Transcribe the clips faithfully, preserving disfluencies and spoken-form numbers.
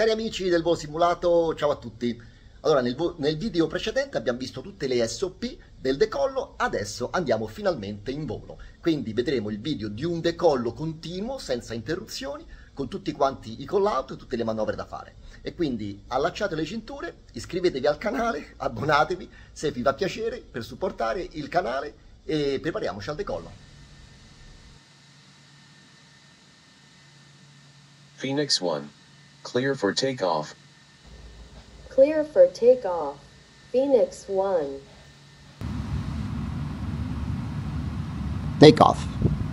Cari amici del Volo Simulato, ciao a tutti. Allora, nel, vo- nel video precedente abbiamo visto tutte le S O P del decollo, adesso andiamo finalmente in volo. Quindi vedremo il video di un decollo continuo, senza interruzioni, con tutti quanti i call-out e tutte le manovre da fare. E quindi allacciate le cinture, iscrivetevi al canale, abbonatevi se vi fa piacere per supportare il canale e prepariamoci al decollo. Phoenix one. Clear for takeoff. Clear for takeoff. Phoenix one. Take off.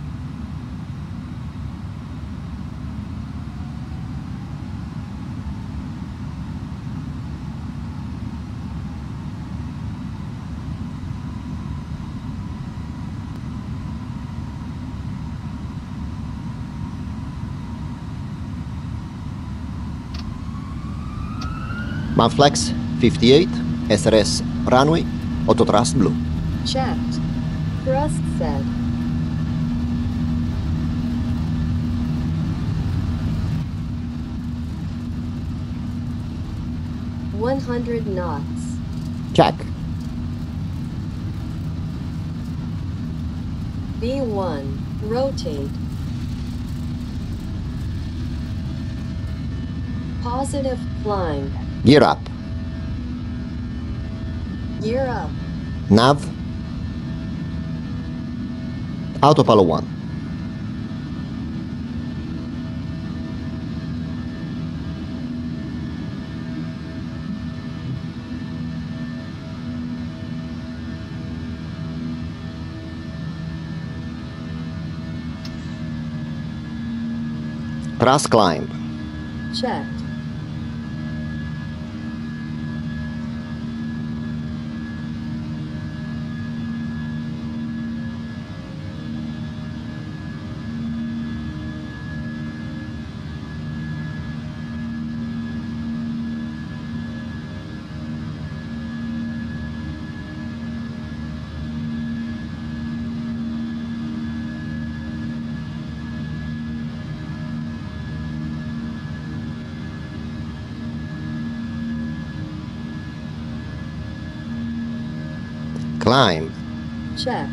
Manflex fifty-eight, S R S runway, autothrust blue. Checked. Thrust set. one hundred knots. Check. V one. Rotate. Positive climb. Gear up. Gear up. Nav. Autopilot one. Thrust climb. Checked. Climb. Checked.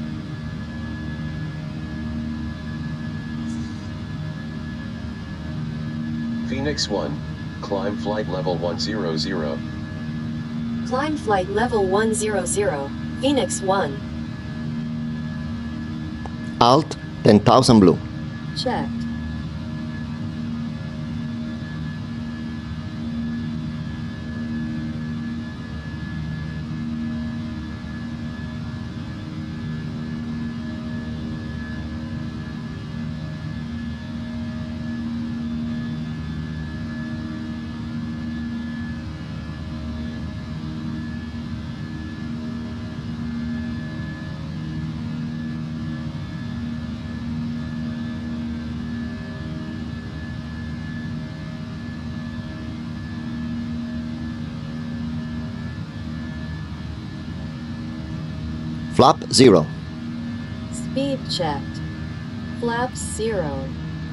Phoenix one. Climb flight level one hundred. Climb flight level one hundred. Phoenix one. Alt ten thousand blue. Checked. Flap zero. Speed checked. Flaps zero.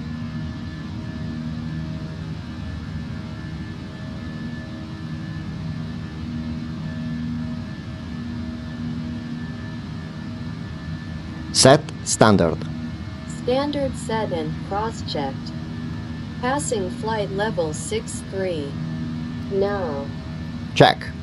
Set standard. Standard set and cross-checked. Passing flight level six three. Now. Check.